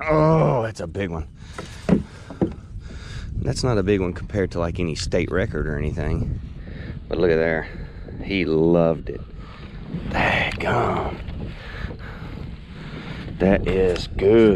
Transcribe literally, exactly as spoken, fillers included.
Oh, that's a big one. That's not a big one compared to like any state record or anything. But look at there. He loved it. Daggum. That is good.